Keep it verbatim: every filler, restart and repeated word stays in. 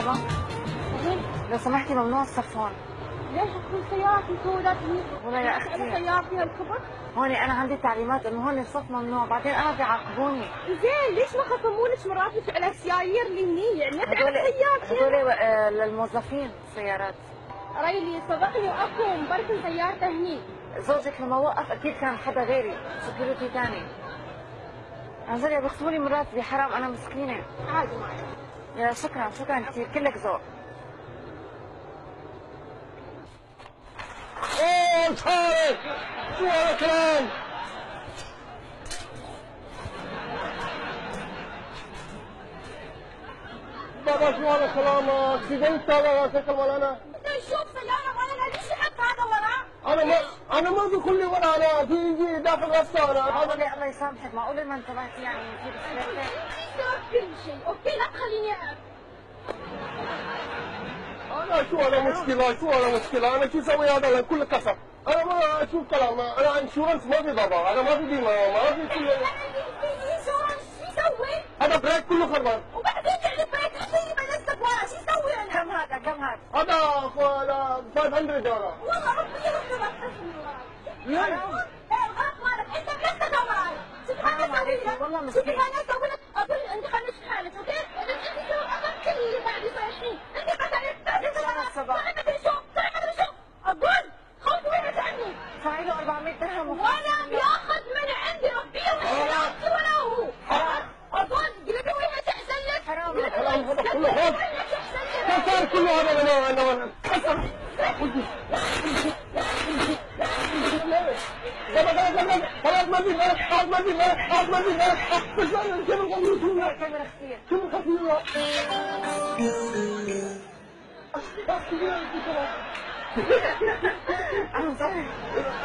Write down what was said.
مرحبا. لو سمحتي ممنوع الصف هون. ليش تكون سيارتي سوداء؟ والله يا اختي انا سيارتي هالكبر. هون انا عندي تعليمات انه هون الصف ممنوع، بعدين انا بيعاقبوني. زين ليش ما خصمونك مراتب على السيايير اللي هني؟ يعني ما هدول تعرف سيارتي. هدول آه، للموظفين السيارات. ريلي صدقني واكو مبركن سيارته هني. زوجك لما وقف اكيد كان حدا غيري، سكيورتي ثاني. عن جد بيخصموا لي مراتبي، حرام انا مسكينه. عادي معي. يا شكرا شكرا كثير، كلك ذوق. اوه طارق شو هالكلام؟ بابا شو هالكلام؟ اكسيدنت صار شكل ولا انا؟ شوف سيارة وانا ليش حق هذا وراه؟ انا ما انا ما في كل ورا، انا في في داخل غسالة. هذا الله يسامحك، معقول ما انتبهتي يعني في بسكليتة؟ كل شيء، اوكي لا تخليني اعرف. انا شو انا مشكلة؟ شو انا مشكلة؟ انا شو اسوي هذا كل كسر؟ انا ما اشوف كلام، انا انشورنس ما في ضبط، انا ما في بيمة، ما في كل شو يسوي؟ هذا بريك كله خربان. وبعدين يعني بريك اعطيني بنفسك ورا، شو يسوي انا؟ كم هذا كم هذا؟ هذا خمسمية دولار. والله ربي يرحم الطفل وراي. ليه؟ ايه الغلط مالك، انت بنفسك وراي. شوف انا اسوي لك، والله شوف مسكين. انا اسوي لك، اقول انت خليك في حالك، اوكي؟ انت انت اقل كل اللي بعد يصير الحين، انت قتلت قتلت طلع ما ادري شو، طلع ما ادري شو، اقول خذ وينك عني. دفعي له أربعمية درهم ولا بياخذ من عندي ربي ولا ولا هو. اقول قلت له وينك احسن لك؟ حرام الكلام هذا كله هون. كسر كله هذا انا انا كسر. خلاص ما في خلاص ما في خلاص ما في كيف القانون كاميرا كثير. كيف القانون أنا صح